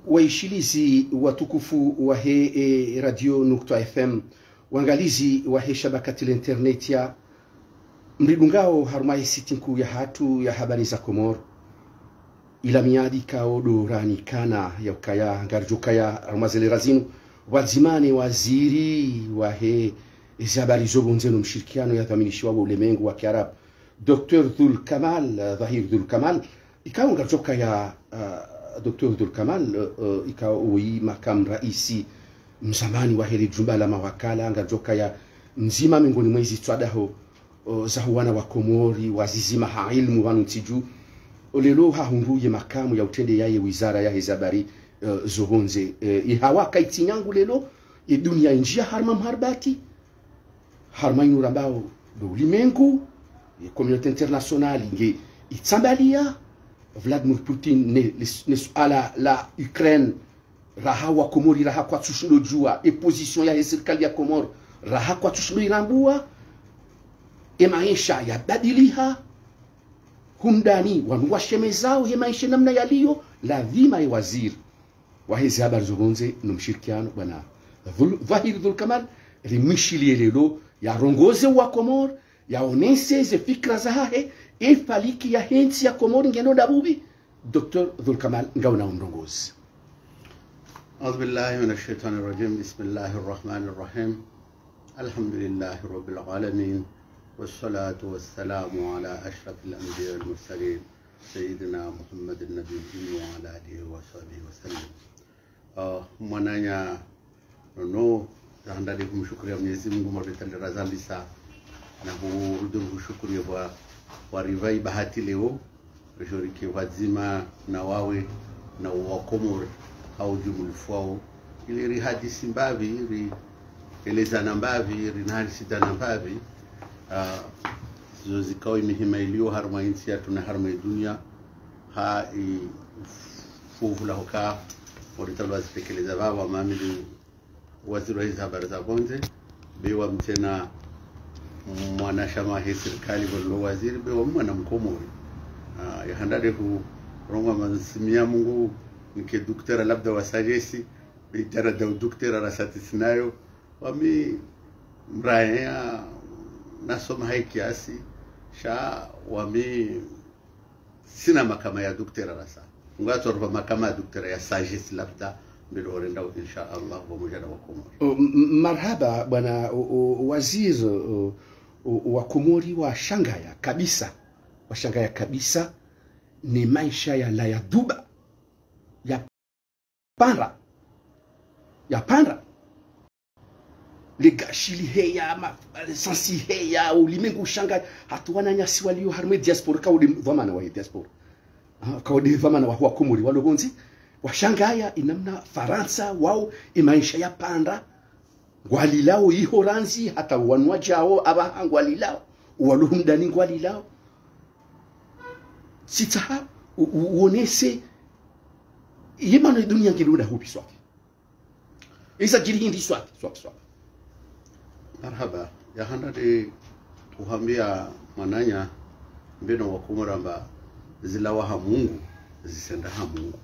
waishilizi watukufu wa he radio Nukta FM, wangalizi wa he shabakati l'internet ya mridungao harumai sitinku ya hatu ya habari za Komor ila miadi kao dorani kana ya ukaya ngarjukaya harumazele razinu wazimane waziri wa he habari zobonzeno mshirikiano ya dhaminishiwa wa ulemengu wa Kiarabu Dr. Dhul Kamal Dhahir Dhul Kamal ikao ngarjuka ya Dr. Dhul Kamal ikao ui makam raisi mzamani wa hili jumba la mawakala ngarjuka ya mzima miongoni mwezi twadaho zahuwana wa Komori wazizima ha ilmu wanu tiju lelo hahunduye makamu ya utende yaye wizara ya hezabari zohonze ihawa kaitinyangu lelo dunia njia harma mharbati harma inurambao do ulimengu communauté internationale nge itsambalia Vladimir Putin ne suala la Ukraine raha wa Komori raha kwa tushindo jua position ya serikali ya Komoro raha kwa tushindo irambua maisha ya badiliha hundani wanua shemezao he maisha namna yaliyo lazima ya waziri wa hizi habari zogonze numshirikiano bwana Dhahir Dhul Kamal rimishili lelo ya rongoze wa Komor ya onese ze fikra za hahe faliki ya hensi ya Komor ngeno dabubi Dr. Dhul Kamal ngauna umrongozi. أعوذ بالله من الشيطان الرجيم بسم الله الرحمن الرحيم الحمد لله رب العالمين والصلاة والسلام على أشرف الأنبياء والمرسلين سيدنا محمد النبي وعلى آله وصحبه وسلم. Mwananya no handali kumshukuria Mwenyezi Mungu mwalitali razalisa na hurudu shukuri wa rivai bahati leo rishoriki wazima na wawe na wakomori au jumulifwao ili rihadisi mbavi eleza nambavi rinari sita nambavi zozikao imihima ilio harma insi ya tuna harma dunia ha fuvula hoka oritalu wazipekeleza baba mamili waziri wa hizi habari za bonze bewa mtena mwanashama he serikali walo waziri bewa mwana mkomori ya handade hu rongwa mansimia Mungu nke daktari labda wasajesi bitara da daktari rasatisnayo wami mraya nasoma hai kiasi sha wami sina makama ya daktari rasa ngato roba makama ya daktari ya sagesse labda bilorenda insha Allah wa mujana wa Komori. Marhaba bwana waziri wa Komori wa shangaya kabisa ni maisha ya la ya duba ya pandra legashili heya sensi heya ulimengu shanga hatuwana nyasi walio harme diaspora kaudi dhamana wa diaspora kaudi dhamana wa Komori walobonzi washangaya inamna Faransa wao maisha ya pandra walilao ihoranzi hata wanwajao aba walilao waluhumdani walilao sita uonese yemano dunia ngeluda hupi swaki isa jiri hindi swaki Marhaba ya handade uhambia mananya mbeno wa Komoramba zilawa ha Mungu zisenda ha Mungu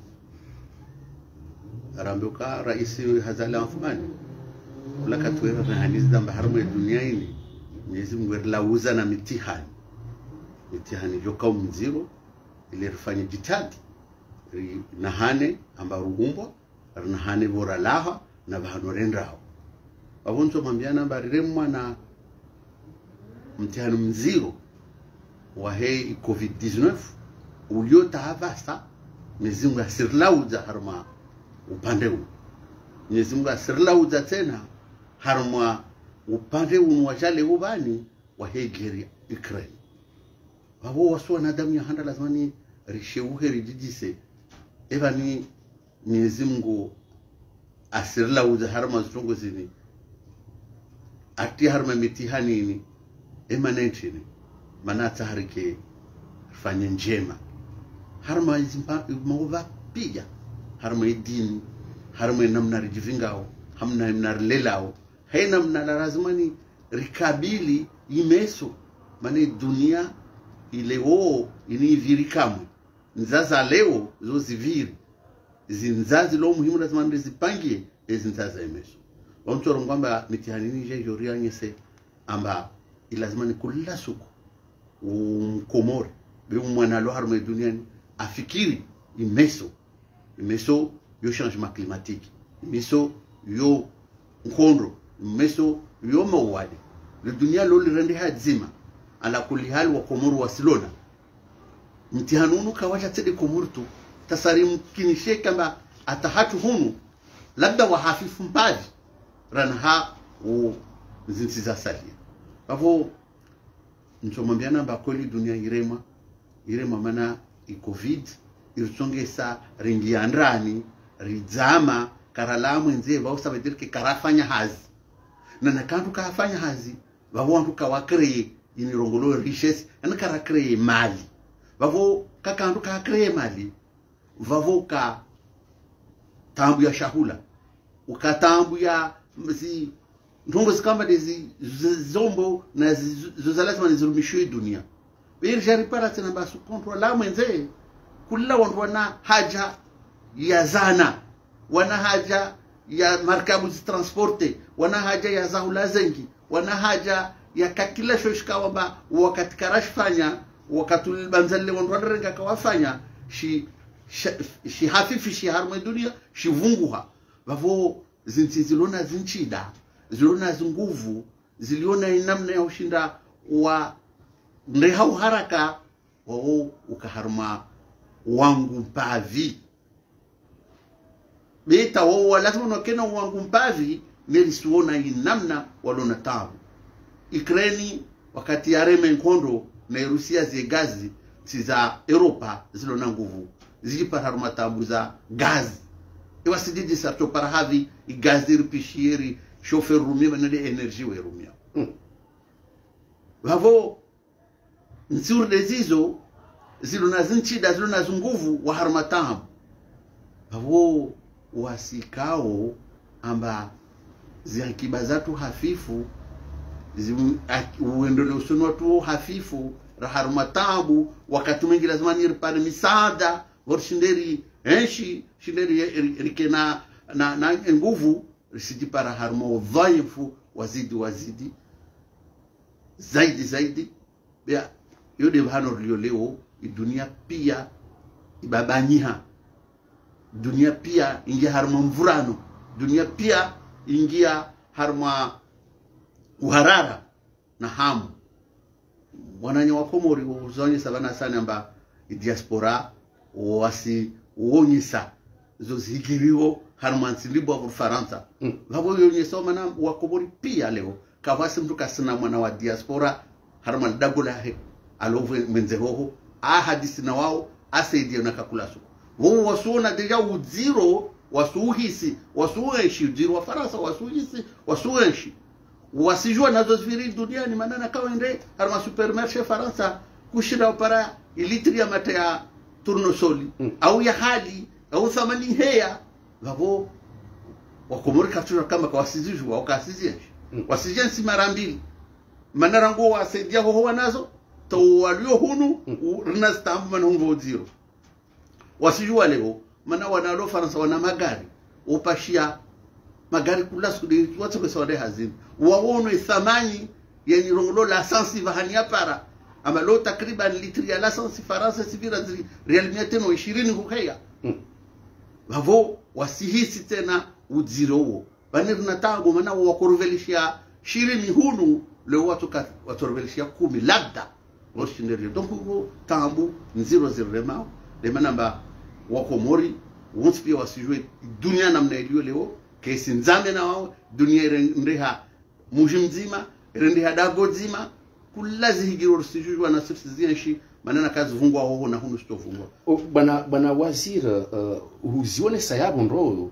arambuka raisi hazala Uthmani ulaka tuweva mahanizi damba harmu ya dunia ini Mwenyezi Mungu lauza na mitihani joka mziro ili rifanye jitadi nahane amba rugumbwa nahane bora laha na bahanorendao abonzo mambiana bariremwa na mtihani mziro wa hei COVID-19 uliota havasa Mwenyezi Mungu asirlauza harma upande huu Mwenyezi Mungu asirlauza tena harma upande unwajale ubani wa hei geri Ukraine wao waswa na damu ya handa lazimani risheuhe rijijise evani Mwenyezi Mungu asirlauza harma zitongo zini ati harma mitihani ini emanentini manata harike fanya njema harma izimba pia harma idini harma namna rijivingao hamna namna lelao haina namna lazimani rikabili imeso mani dunia ile ini virikamu nzaza leo zo ziviri zinzazi lo muhimu lazima ndizipangie zinzazi emeso wamchoro ngamba mitihani nije joria nyese amba ilazima ni kula suku umkomori be mwana lo harma duniani afikiri imeso yo changement climatique imeso yo nkondro imeso yo mawadi le dunia lo lirende hadzima ala kulli hal wa komoro wasilona mtihanunu kawacha tede komoro tu tasarimu kinishe kama atahatu hunu labda wahafifu mpaji ranha u zinsiza salia bavo nchomambiana mba kweli dunia irema mana i-covid irutsongesa ringi andrani rizama karalamu nze ba usabedire ke karafanya hazi na nakantu kafanya hazi bavo wantu kawakre inirongolo richesse na karakre mali bavo kakantu kakre mali vavo ka tambu ya shahula ukatambu ya mzi ndongo zikamba dezi zombo na zozalazima nizurumishwe dunia beri jari para tena basu kontrola mwenze kula wantu wana haja ya zana wana haja ya markabu transporte wana haja ya zahula zengi wana haja ya kakila shoshika wamba wakati karashfanya wakati banzalle wantu wanarenga kawafanya shi hafifi shi harma dunia shi vunguha vavo zilona zinchida zilona zinguvu ziliona inamna ya ushinda wa ndehau haraka wao ukaharma wangu mpavi beta wao lazima nokena wangu mpavi melisuona inamna walona tabu Ukraine wakati ya reme nkondo na Rusia zegazi za Europa zilona nguvu zilipata harma tabu za gazi iwasididi sarto para havi igazi ripishiri chauffeur rumia manade energy we rumia bavo nsur dezizo zilona zinchida zilona zunguvu wa harma tabu bavo wasikao amba ziakiba zatu hafifu uendele usono tu hafifu raharma tabu wakati mwingi lazima niripare misaada worshinderi enshi shinderi rikena na nguvu risiji para harmo dhaifu wazidi zaidi bia yode hano leo dunia pia ibabanyiha dunia pia ingia harmo mvurano dunia pia ingia harma uharara na hamu wananya wa Komori uzonye sabana sana amba diaspora wasi uonyesa zozigiriwo harmansi libo wa Faransa ngabo yonyesa mana wa Komori pia leo kawasi mtu kasina mwana wa diaspora harman dagola he alove menzehoho ahadisi na wao asaidia na kakulaso wao wasuona deja uziro wasuhisi wasueshi uziro wa Faransa wasuhisi wasueshi wasijua nazo zifiri duniani manana kawende harma supermarché Faransa kushira para ilitri ya mate ya turnosoli au ya hali au thamani heya vavo wakomori katura kama kwa wasijua wakasizienshi wasijensi mara mbili manara ngo wasaidia ho wanazo to walio hunu rinastambu manungo zero wasijua leo mana wanalo Faransa wana magari upashia magari kula skudi watu besode hazini waono thamani ya nirongolo la sansi vahania para ama lo takriban litri ya la sansi Faransa sivira realmia teno 20 hukeya bavo wasihisi tena udzirowo banir natago mana wakorvelishia 20 hunu leo watu watorvelishia 10 labda washinderio donc tambu nziro zirema de manamba wakomori wonsi pia wasijue dunia namna iliyo leo kesi nzame na wao dunia ndeha muji mzima ndeha dago zima kulazi higiro sijujwa na sifsi zienshi manana kazi vungwa hoho na hunu stovungwa bana waziri uzione sayabo ndo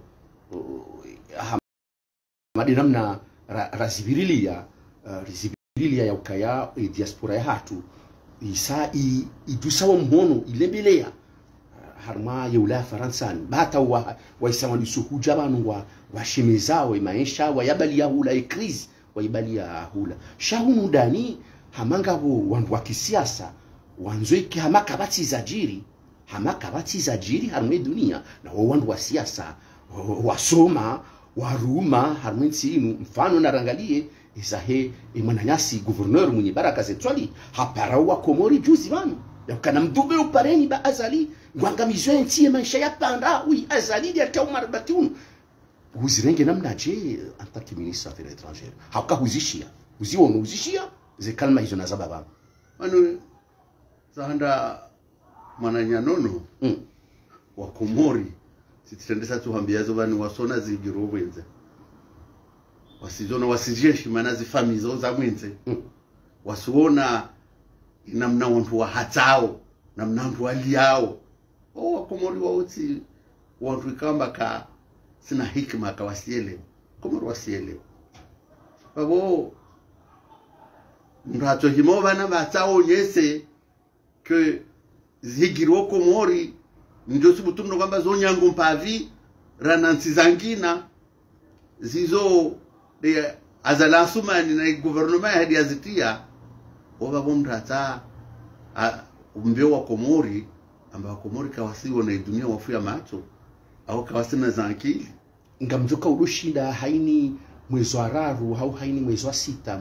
hamadi namna razibirilia ya ukaya diaspora ya hatu isa idusawa mhono ilembelea harma yula Faransani bata wa isamani suhuja banu wa shemezao maisha wa yabali ya hula krizi wa yabali ya hula shahunu dani hamanga wandu wa kisiasa wanzoiki hamaka bati zajiri hamaka batiza jiri harumwe dunia na wandu wa siasa wasoma waruma harumwe nsinu mfano narangalie izahe mwananyasi gouverneur mwenye baraka zetwali hapara wa Komori juzi vano yakana mdube upareni ba azali ngwangamizwe ntie maisha ya panda oui azali ya taumar batun uzirenge namna je en tant que ministre des affaires étrangères hauka huzishia uziona uzishia ze kalma hizo na zababa anu zahanda mwananyanono wa Komori sitendesa tuhambia bani wasona zigiro wenze wasizona wasijeshi manazi famizo za mwenze wasuona namna wantu wa hatao namna wantu waliao wa Komori wauti wantu ikamba ka sina hikima ka wasielewa Komori wasielewa babo mrato himova na batao nyese ke zigiro Komori ndio sibutumno kwamba zonyangu mpavi ranansi zangina zizo de azalasumani na gouvernement hadi azitia oba bomrata umbeo wa Komori amba Komori kawasiwo na dunia wafuya macho au kawasina zankili ngamjoka urushinda haini mwezi wa raru au haini mwezi wa sita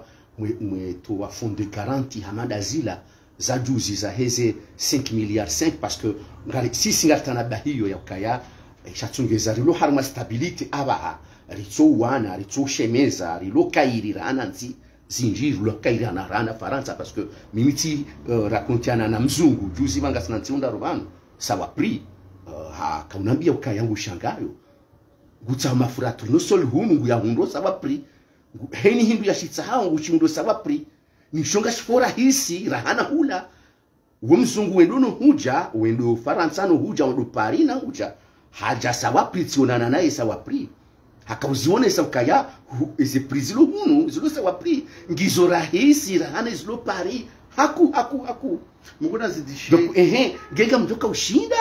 mwetoa fond de garantie hamada zila za juzi za heze 5 milliards 5 parce que ngali sisi ngatana bahiyo ya kaya chatungeza rilo harma stability abaha ritso wana ritso shemeza rilo kairira ananzi zinjiri lo kairana rana Faransa parce que mimiti rakontiana na mzungu juzi manga sinantiunda robano sawa pri ha kaunambia ukayangu shangayo gutsa mafuratu no sol hunu ya hundo sawa pri heni hindu ya shitsa hangu chindo sawa pri ni shonga shifora hisi rahana hula wumzungu wendono huja wendo Faransa no huja wendo Paris na huja haja sawa pri tionana naye sawa pri hakauzione saukaya izi prizilo hunu zilo sawa pri ngizo rahisi rahana zilo Paris haku munguna zidishe donc genga mtoka ushinda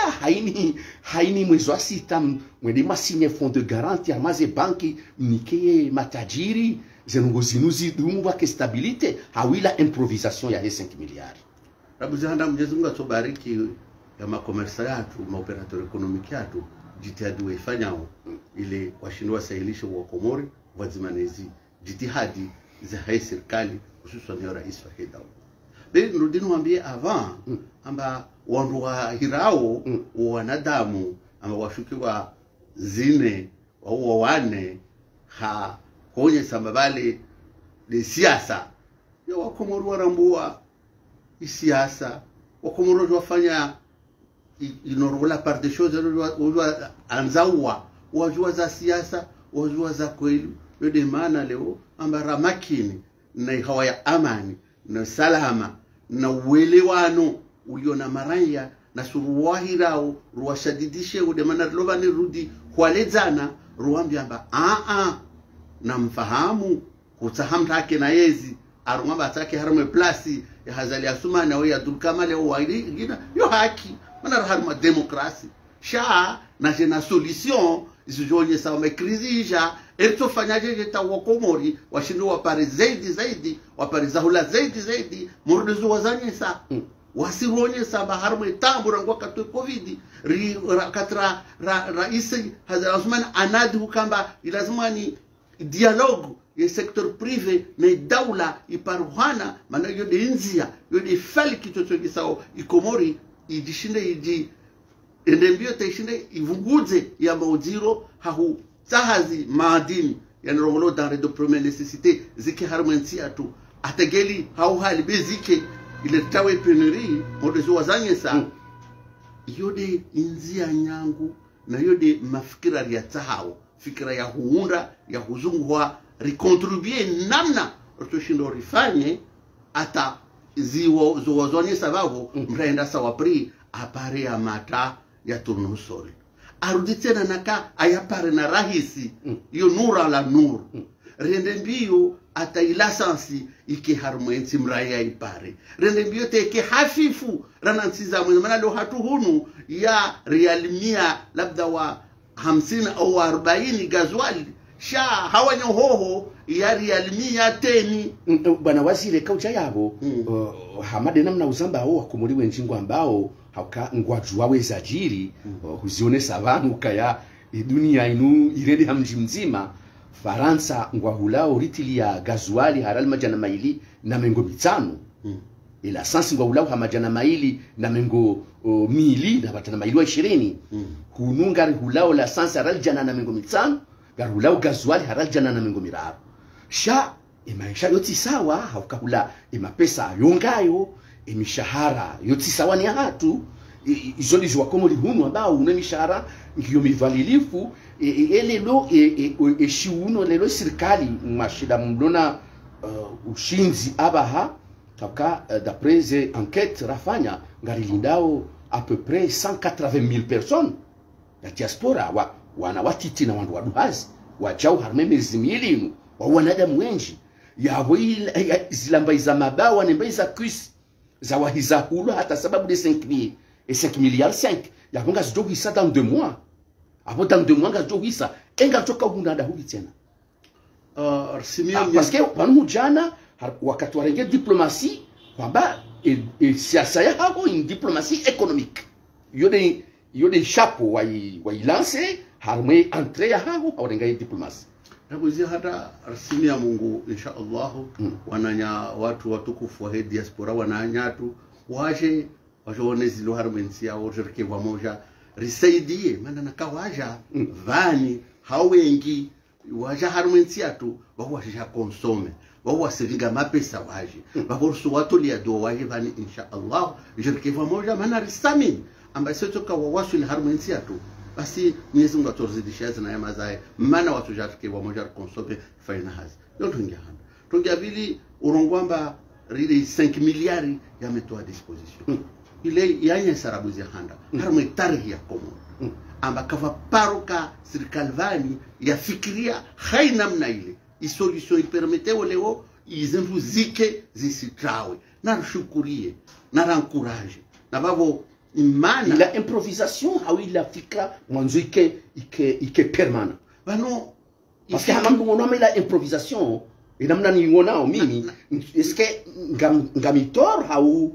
haini mwezi wa sita mwende masinye fond de garantie amaze banki nike matajiri zenungo zinuzi dumu wake stabilite hawila improvisation ya 5 miliari rabuzanda Mwenyezi Mungu atubariki ya makomersa yatu maoperator economic yatu jitihadi waifanyao ile washindwa sahilisho wa Komori wazimanezi jitihadi za hai serikali hususan ya rais wa Hidao be nurudini wambie avant amba wandu wa hirao wanadamu amba washukiwa zine au wane ha konye sambabale de siasa ya Wakomori warambua isiasa Wakomori wafanya inorola part des choses wajua anzawa wajua za siasa wajua za kweli yode maana leo amba ramakini na hawa ya amani na salama na uelewano ulio na maraya na suruwahirao ruwashadidishe udemana lovani rudi kwalezana ruambia amba na mfahamu kutahamta hake na yezi arumaba atake harame plasi ya hazali asumani au ya dulkamale au waili gina yo haki mana harma demokrasi sha na jena solution izujonye sawa mekrizija erto fanyaje jeta Wakomori washindu wapare zaidi wapare zahula zaidi murduzu wazanye sa wasironye sa baharme tambura ngwa katwe covid katra raisi hazali asumani anadi hukamba ilazimani dialogue ya sector privé na daula iparuhana mana yode inzia yode fali kitoto gisao ikomori idishinde endembio taishinde ivunguze ya maudiro hahu tahazi maadini yanarongolo dans de première nécessité zike harmansi atu ategeli hau hali bezike ile tawe penurie modezo wazanye sa yode inzia nyangu na yode mafikira ya tahao fikira ya huunda ya huzungwa recontribuer namna otoshindo rifanye ata ziwo zuwazonye sababu mraenda sawa pri apare ya mata ya turnusori arudi tena naka ayapare na rahisi yo nura la nur rende mbio ata ilasansi ike harmwensi mraya ipare rende mbio teke hafifu ranansiza mwenye mana lo hatu hunu ya realimia labda wa 50 au 40 gazwali sha hawanya hoho ya realimia teni bwana wazile kaucha yabo hamade namna uzamba hao Wakomori wenjingo ambao hauka ngwaju wawe zajiri huzione savanu kaya dunia inu iredi hamji mzima Faransa ngwahulao ritili ya gazuali haral majana maili na mengo mitano ila sansi ngwahulao hamajana maili na mengo mili na majana maili wa 20 hunungari hulao la sansi haral jana na mengo mitano gari hulao gazuali haral jana na mengo miraro sha maisha yoti sawa haukahula pesa yongayo mishahara yoti sawa ni hatu izoli jwa komori hunu ambao una mishahara ngiyo mivalilifu lelo shiuno lelo serikali mashida mdona ushinzi abaha kaka d'après les enquêtes rafanya ngari lindao à peu près 180,000 personnes la diaspora wana watiti na wandu waduhazi wachao harme mezimilinu wa wanadamu wengi ya zilamba za mabawa nembe za kuis za wahiza hulu hata sababu de 5 milliards 5 ya bonga zidogi ça dans 2 mois hapo dans 2 mois ngazidogi ça enga toka hunda huli tena parce que panu jana wakati warenge diplomatie kwamba siasa ya hapo ni diplomatie économique yode chapeau wa lance harme entrée ya hapo warenga diplomatie Nakuzia hata rasmi ya Mungu insha Allah wananya watu watukufu wa diaspora wananyatu waje waone zilo harmensi ya orjerke pamoja risaidie maana nakawaja vani hawengi waja harmensi atu wawasha konsome wawasiringa mapesa waje waborsu watu liado waje vani insha Allah jerke pamoja maana risami ambaye sotoka wawashu harmensi atu basi Mwenyezi Mungu atuzidishie na neema zake maana watu jafike wamoja konsome faina hazi yote ngihanda tungabili urongwamba rili 5 miliari yametoa disposition ile yanye sarabuzi handa harmo tarihi ya komo amba kafa paroka serikali vani yafikiria haina mna ile isolution ipermete leo izemvu zike zisitrawe na shukurie na encourage na babo imana la improvisation au il la fikra mwanzo ike permanent bano parce que hamambu ngona la improvisation inamna ni ngona mimi est-ce que ngamitor au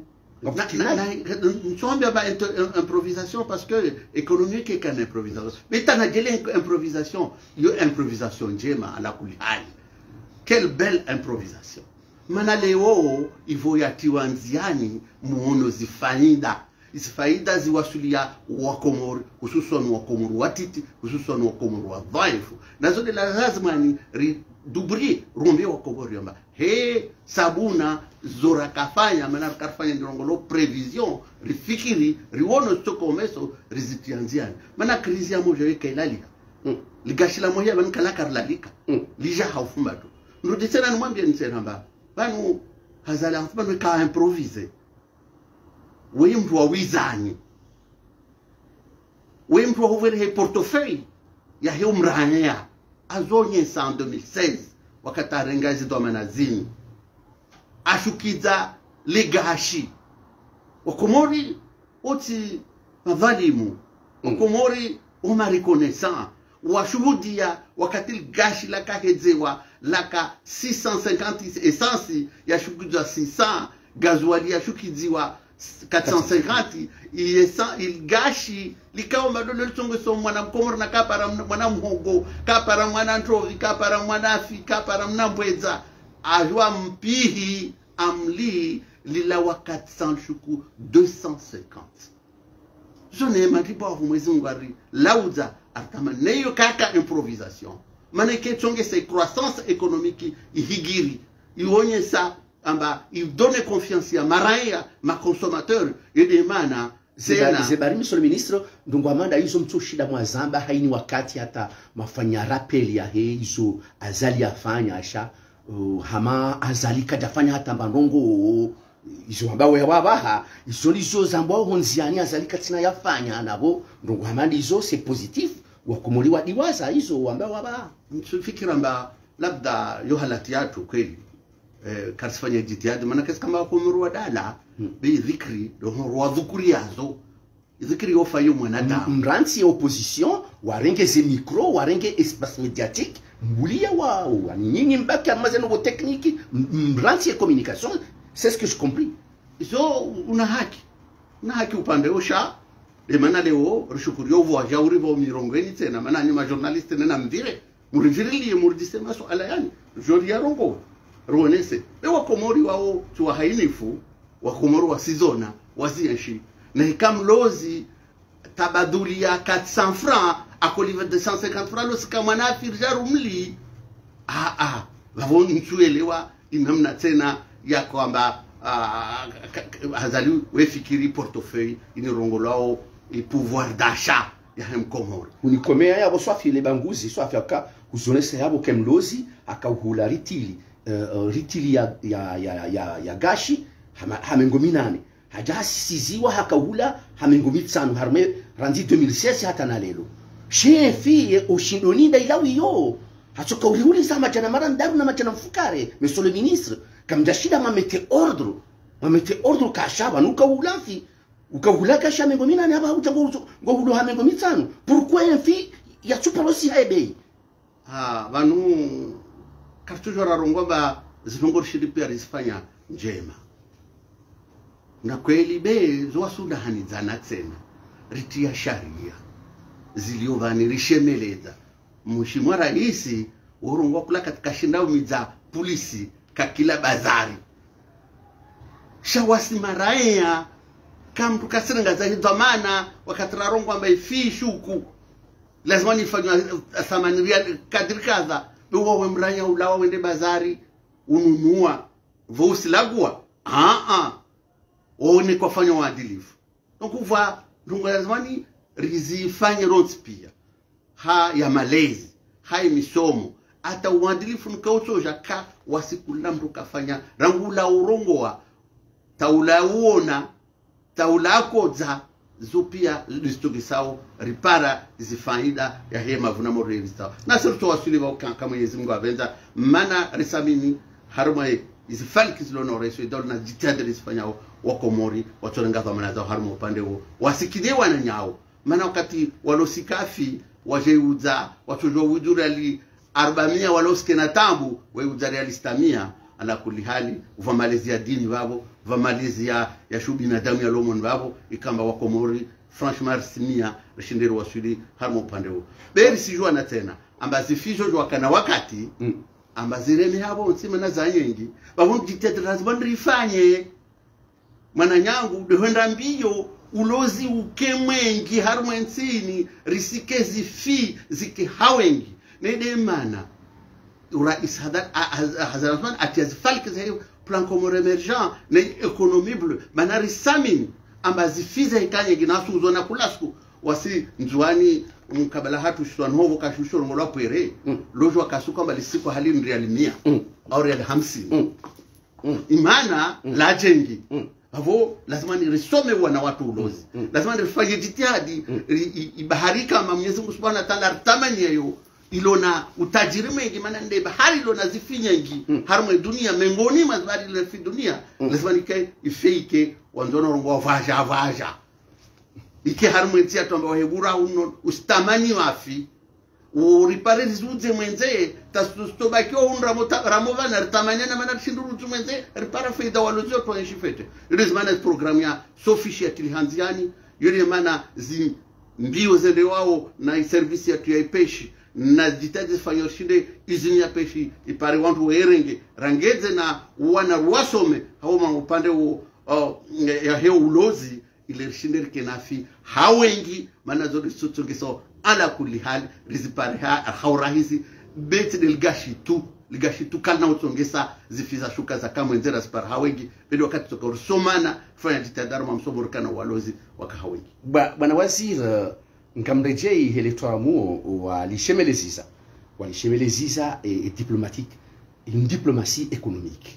Nous ba improvisation parce que économique est qu'une improvisation. Mais t'as n'a improvisation, yo improvisation njema ala kulihali. Quelle belle improvisation. Mana leo ivo yatiwa nziani muono zifaida. Isifaida ziwasulia wakomori, hususan wakomori watiti, hususan wakomori wadhaifu. Nazo de la lazima ni dubri rumbi wakomori yamba. He sabuna zora kafanya maana kafanya ndongolo prevision rifikiri riwono stoko meso rizitianziani maana krizi ya moja weka ilalika ligashila moja ban kala karlalika lija haufumba tu ndio tena nimwambie nisema namba banu hazala mfano ka improvise wewe mtu wa wizani wewe mtu wa uvere portefeuille ya hiyo mrania azonye sa 2016 wakati arengazi ndo manazini ashukiza legashi wakomori oti mavalimu wakomori uma reconnaissant washuhudia wakati gashi la kahezewa laka 650 essence ya shukiza 600 gazuali ya shukiziwa 450 il gashi likao madole lusongo so mwana mkomoro na kapara mwana mhogo kapara mwana ntrovi kapara mwana afi kapara mnambweza ajwa mpihi amli lila wa 400 shuku 250 jone matipo afu mwezi ngwari lauza atama neyo kaka improvisation maneke chonge se croissance économique ihigiri iwonye sa amba il donne confiance ya maraya ma consommateur yedemana Zebari Monsieur le Ministre ndungu amanda hizo mtushida mwazamba haini wakati hata mafanya rappel ya hizo azali afanya asha hama azali kadafanya hata mbandongo hizo ambao wabaha hizo zambao honziani azali katina yafanya nabo ndungu amanda hizo c'est positif wakumuliwa diwaza hizo ambao wabaha mtufikira mba labda yohalati yatu kweli karsifanya jitihadi maana kesi kama kumurwa dala bi dhikri do wa dhukuri yazo dhikri yofa yo mwanadamu mranti opposition warenge ze micro warenge espace médiatique mbulia wao nyinyi mbaki amazeno go technique mranti communication c'est ce que je compris so una haki na haki upande osha de mana leo rishukurio vo jauri vo mirongeni tena mana ni majournaliste nena mvire murivirilie murdise maso ala yani jori ya rongo ruonese ewa komori wao tuwa hainifu wa komoro wa sizona wazienshi na hikamlozi tabaduli ya 400 francs akoliva 250 francs losika mwana firjarumli vavoni mchuelewa inamna tena ya kwamba hazali wefikiri portefeuille ini rongolao et pouvoir d'achat ya hemkomori unikomea yabo swafi le banguzi swafi aka uzonese yabo kemlozi akauhula ritili ya gashi hamengomi nane hajasiziwa hakauhula hamengomi tsano harme randi 2016 hata na lelo shefi oshindoni ndailawi yo hatoka uliuliza majana mara ndaru na majana mfukare monsieur le ministre kamjashida mamete ordre kashaba nuka ulafi ukahula kasha mengo mina ne aba utango ngohulo hamengo mitano pourquoi enfi ya superosi haibei vanu kartujo rarongo ba zinongor shidi pia risifanya njema na kweli be zo suda hanizana tena ritia sharia ziliovani rishemeleza mheshimiwa rais urongwa kula katika shindao miza polisi kakila bazari shawasi maraia kamtu kasiringa za dhamana wakati rarongwa ambaye fi shuku lazima nifanywa thamani ya kadri kadha wewe mranya ulawa wende bazari ununua vosi lagua one kwa fanya uadilifu donc uva ndungu lazima rizifanye roads pia ya malezi hai misomo hata uadilifu nikausoja ka wasikula mtu kafanya rangula urongoa taula uona taula koza zopia listogisao ripara zifaida ya hema vuna morevista na surto wasuli wa kama Mwenyezi Mungu avenza mana risamini haruma izifaliki zilonore so idol na jitihada lisifanyao wakomori watolenga dhamana zao haruma upande huo wasikidewa na nyao mana wakati walosikafi wajeuza watujua wujura li 400 waloske na tambu weuza realistamia ala kulli hali uvamalizia dini babo vamalizia ya shubi na damu ya lomon babo ikamba wakomori franchement simia rishindiro wasuli harmo upande huo beri sijua na tena ambazi fijo jwa kana wakati ambaziremi habo nsima na zanyengi babo jitedra zibandrifanye mana nyangu dehenda mbio ulozi ukemwengi harmo nsini risikezi fi ziki hawengi nede mana rais Hazarasman atiazifalki zahiyo plan commun emergent na economie bleu manari samin ambazi fiza ikanye ginasu uzona kulasku wasi nzuani mkabala hatu shtuan hovo kashusho ngolwa pwere lojo wakasuka mbali siku hali mriali 100 au real 50 imana la jengi avo lazima nirisome wana watu ulozi lazima nifanye jitihadi ibaharika Mwenyezi Mungu Subhanahu wa Ta'ala artamaniyo ilona utajiri mwingi maana nde bahari ilona zifinyangi harumwe dunia mengoni mazbari ile fi dunia lazima nikae ifeike wanzona rongo vaja ike harumwe tia tomba wahebura uno ustamani wafi uripare zizuze mwenze tastobaki unra ramova na tamanya na maana shinduru mwenze ripara faida walozio to nshifete lazima na program ya sofisha tilihanziani yule maana mbio zende wao na service ya tuipeshi na jitadi fanyo shinde izini ya peshi ipare wantu werenge rangeze na wana wasome haoma upande ya heo ulozi ile shinde kenafi hawengi maana zote sotongeso ala kulli hali rizipare haurahisi beti ligashi tu kana utongesa zifiza shuka za kama nzera spar hawengi bali wakati tukorusomana fanya jitadaru mamsomo kana walozi wakahawengi bwana waziri nkamrejei heletwamu walishemelezisa diplomatique une diplomatie économique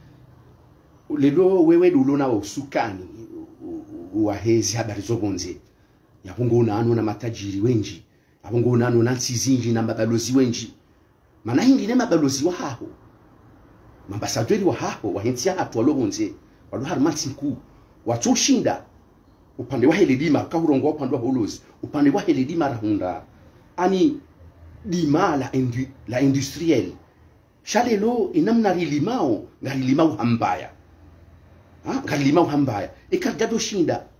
lelo wewe ulona usukani wa hezi habari zogonze yabongo nano na matajiri wengi yabongo nano na nsizinji na mabalozi wengi mana hingine mabalozi wa haho mambasadweli wa haho wahentia hatu walogonze walo harmatsi nku wachoshinda upande wa helidima kahurongo upande wa holozi upande wa helidima rahunda ani dima la industriel shalelo inamna rilimao ngalimao hambaya ngalimao hambaya ikadado shinda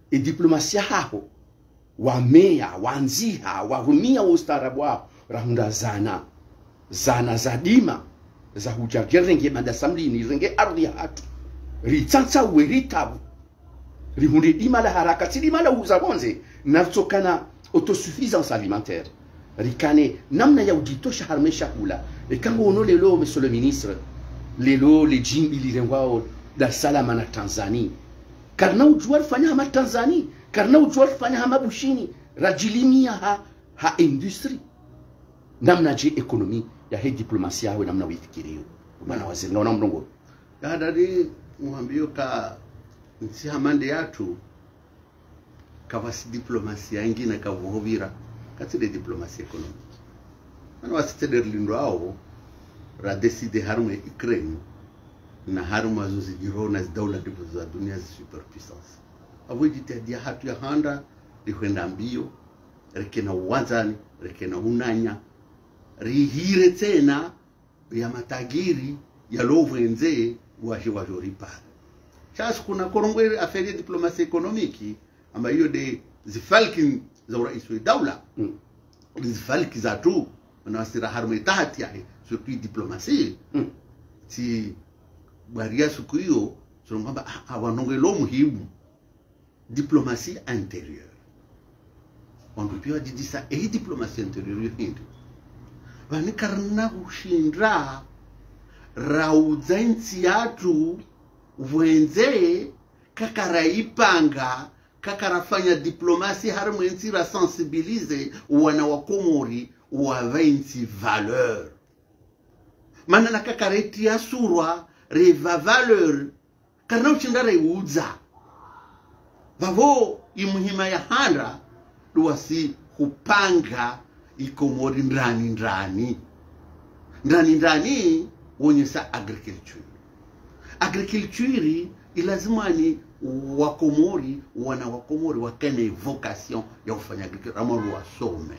e diplomasia haho wamea wanziha warumia ustaarabu wao rahunda zana za dima za hujagerenge mandasamlini renge ardhi hatu ritsansa weritabu rihunde dima la harakati dima la uzabonze natsokana autosuffisance alimentaire rikane namna ya ujitosha harmesha kula ekango ono lelo monsieur le ministre lelo le jimbi lirengwao Dar es Salaam na Tanzania karna ujua fanya hama Tanzania karna ujua fanya hama bushini rajilimia ha industry namna je ekonomi ya he diplomasia we namna wifikirio bana waziri naona mrongo kadari muambio ka nsi hamande yatu kavasi diplomasia ingine kavuhovira katide diplomasia ekonomiki mana wasitede lindo ao ra decide harume Ukraine na harume azozijiro na daula za dunia za superpuissance avojitadia hatu ya handa likwenda mbio rekena uwanzani rekena unanya rihire tena ya matagiri ya lovenze wajoripara chas kuna korongwe affaire diplomatie économique amba hiyo de zifalki za rais wa daula zifalki za tu na wasira harme tahati yake surtout diplomatie ti baria siku hiyo sio kwamba awanongelo muhimu diplomatie intérieure wandu pia didisa diplomatie intérieure hindi vani karna kushindra raudzainsi yatu wenze kakaraipanga kakarafanya diplomasi harmwensi ra sensibilize wana wakomori wavainsi valeur mana na kakareti ya surwa reva valeur karna ushinda reudza vavo imuhima ya handa luwasi kupanga ikomori ndani wonyesa agriculture ilazimani wakomori wana wakomori wakene vocation ya kufanya agriculture ramoro wasome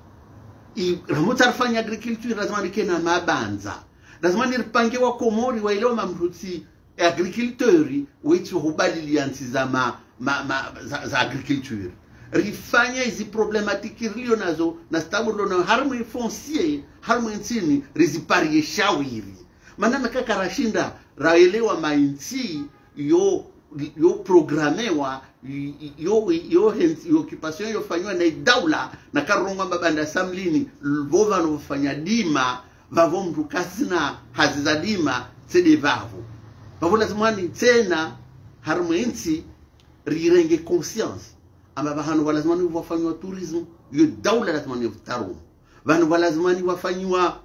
ramotarfanya agriculture lazimani kena mabanza lazimani ripange wakomori waelewa mamruti agriculture wetu hubadiliansi za za agriculture rifanya hizi problematiki rilio nazo na stabu na harmu foncier harmu nsini riziparie shawiri manana kaka rashinda raelewa mainsi yo programewa yo occupation yo fanywa na daula na karonga mabanda samlini vova no fanya dima vavo mtu kasina haziza dima sede vavo vavo lazimani tena harmu nsi rirenge conscience ama bahanu walazimani wafanywa tourism yo daula lazimani vitaru vanu walazimani wafanywa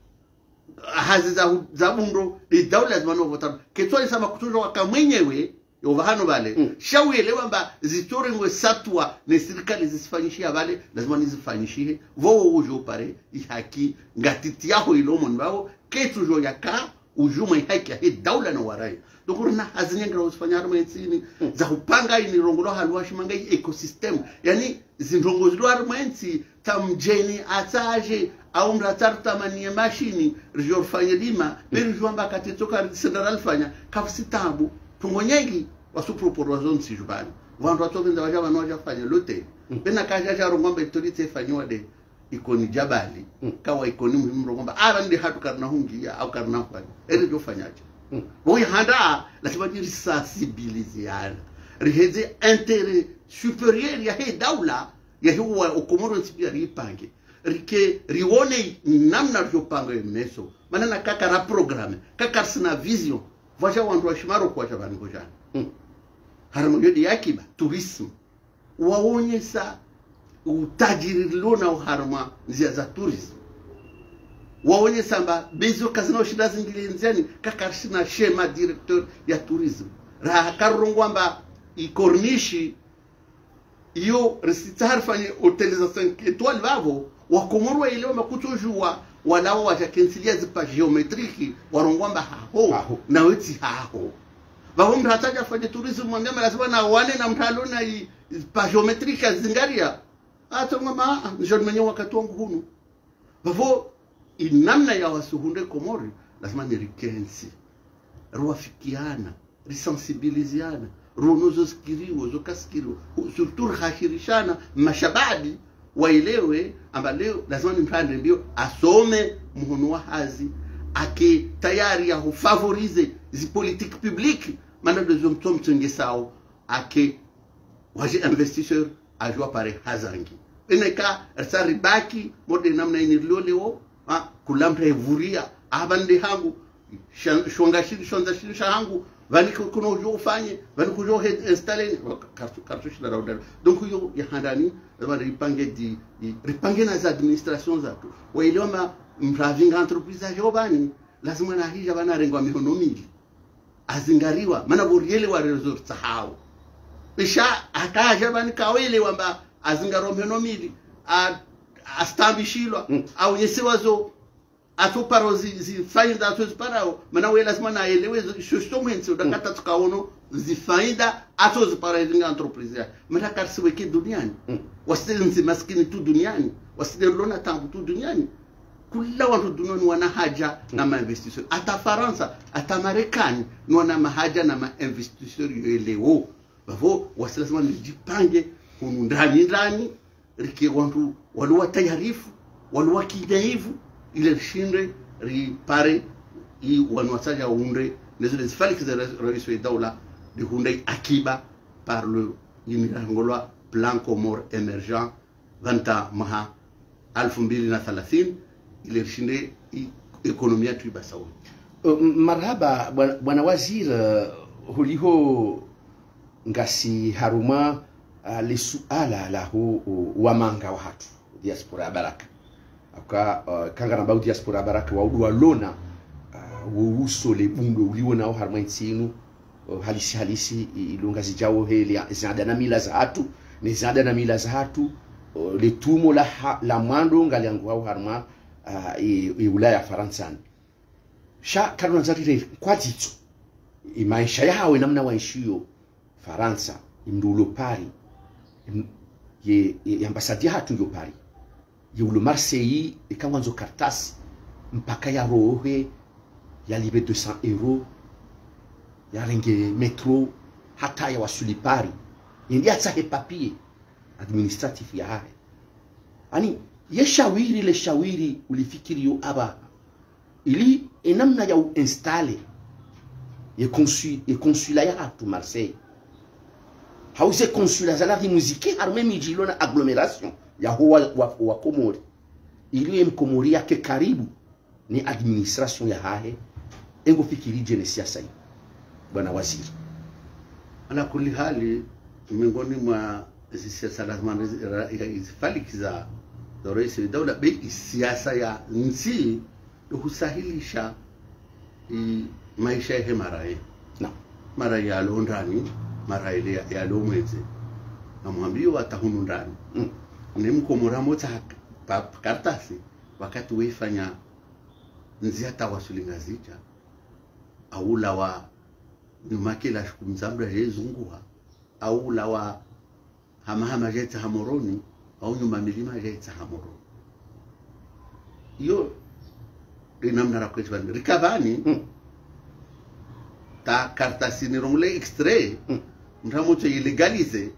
hazi za bundo ni daula lazimani wafitaru ketwali sama kutunja waka mwenyewe yo bahanu vale shawelewa mba zitorengwe satwa ne serikali zisifanyishia vale lazimani zifanyishie vowo ujo pare ihaki ngatiti yaho ilomo nbao ketujo yaka ujuma ihaki ya daula na warai dokurna hazinyengra usifanya harma nsini za kupanga ini rongolo halwa shimanga ecosystem yani zindongo zilo harma nsi tamjeni ataje au mratarta manie mashini rijor fanya dima beri jwamba katetoka central fanya kafsitabu tungonyegi wasuproporo zone jubani vandu watovenza wajaba no wajafanya lote bena kaja ja rongombe autorite fanywa de ikoni jabali kawa ikoni muhimu rongomba ndi hatu karna hungia au karna fanya eri fanyaje Voi handa lazima sensibiliser riheze intérêt supérieur ya he daula ya huwa okomoro nsipia ripange rike rione namna ryopanga yemeso manana kaka ra programme kaka sina vision vaja wandu washimaro kwa chabani kojana haramo yodi yakiba tourisme waonyesa utajiri lona uharama njia za tourisme waonye samba bezo kazina ushida zingili nziani kakarishina shema directeur ya tourisme raha karongwamba ikornishi iyo resitari fanye hoteli za 5 étoiles vavo wakomorwa ile makutojua walawa wajakensilia zipa geometriki warongwamba haho na weti haho vavo mrataja fanye tourisme mwangama lazima na wane na mtalo na pa geometrika zingaria hata ngama njoni mwenye wakati wangu hunu vavo inamna ya wasuhunde komori lazima ni rikensi ruafikiana risensibiliziana runuzo skiriwo zo kaskiriwo surtout khashirishana mashabadi waelewe amba leo lazima nimtande ndio asome muhono wa hazi ake tayari ya hufavorize zi politique publique mana de mtsonge sao ake waje investisseur ajua pare hazangi ineka sari baki mode namna iniloleo kulamta evuria abande hangu shonga shiri hangu vani kuno jo ufanye vani kujo installer cartouche la raudal donc yo ya handani ripange na za administration zato wailioma mravinga entreprise ya jobani lazima na hija bana rengwa mihono mili azingariwa mana boriele wa resort sahau isha akaja bani kawele wamba azingaro mihono mili astambishilwa au yesewazo atoparo zifaida atoziparawo mana we lazima na elewe shostomwenzi udakata tukaono zifaida atozipara izinga entreprise mana karsiweke duniani wasidenzi maskini tu duniani wasidenlona tambu tu duniani kula watu duniani wana haja na mainvestisseur ata Faransa ata Marekani wana mahaja na mainvestisseur yoelewo bavo wasilazima nijipange kunu ndani rike watu waluwa tayarifu waluwa kidaivu ile shinde ripare i wanwasaja unde nezile zifaliki za rais wa daula de hunde akiba par le yimirangolwa plan Comore emergent vanta maha 2030 ile shinde ekonomia tu basawi. Marhaba bwana waziri, huliho ngasi haruma lisuala la wamanga wa hatu diaspora baraka aka kangana bau diaspora baraka wa udwa lona uso le bundo uliona au harma itsinu halisi ilunga zijao heli zada na mila za hatu ni zada na mila za hatu le tumo la mando ngaliangu au harma ulaya Faransa sha kadwa nzarire kwatitso maisha yawe namna waishio Faransa imdulo pari ye ambasadi hatu yo pari yulo Marseille ikawanzo kartasi mpaka ya rohe ya libe 200 € ya renge metro hata ya wasulipari yendi atsahe papier administratif ya hae ani yeshawiri le shawiri ulifikiri yo aba ili enamna ya installe ye consulat ya hatu Marseille hauze consulat zalari muziki harme mijilo na agglomeration ya wa Komori ili mkomori yake karibu ni administration ya hahe engo fikiri jene siasa hii bwana waziri. Ana kuli hali miongoni mwa siasa lazima izifaliki za rais wa daula be siasa ya nchi husahilisha maisha ya marai na marai ya Londani marai ya Lomweze na mwambio atahunu ndani ni mkomora mota kartasi wakati weifanya nzia tawasulinga zija aula wa nyumake la kumzambra yezungua aula wa hama jeta hamoroni au nyuma milima jeta hamoroni yo dinamna rakwetwa rikavani ta kartasi ni rongle extrait mtamoto ilegalize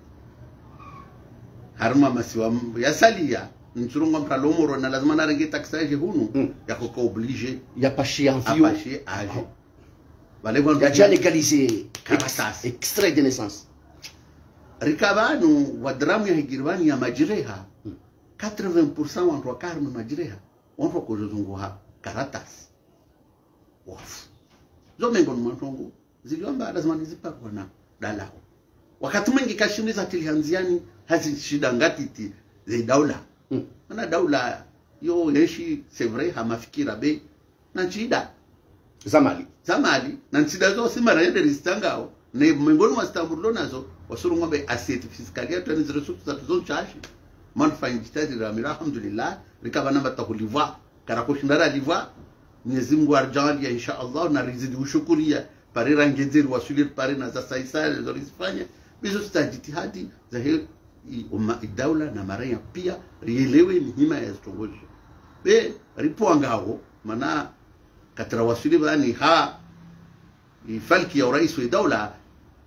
harma masiwa ya salia nchurunga mpralomoro na lazima na renge taxage hunu ya koko oblige ya pashi envio apache age vale bon ya legaliser kartasi extrait de naissance rikavanu wa dramu ya higirwani ya majireha 80% wantu wa karma majireha wantu wa kuzunguha karatasi wafu zo mengo mwantongo ziliomba lazima nizipakwa na dalao wakati mwingi kashiniza tilianziani hazi shida ngatiti ze daula na daula yo yeshi c'est vrai hamafikira be na shida zamali na shida zo simara yende ristangao ne miongoni mwa stambulo nazo wasuru ngombe asset fiscal yetu ni resources za tuzo chashi manfa njitati ramira alhamdulillah rikaba namba takulivwa karakoshindara livwa Mwenyezi Mungu arjalia inshallah na rizidi ushukuria pare rangezeri wasulir pare na za saisa zolizifanya bizo stajitihadi za hiyo daula na maraya pia rielewe mihima ya stongoji be ripo angao mana katra wasuli bani ha ifalki ya rais wa daula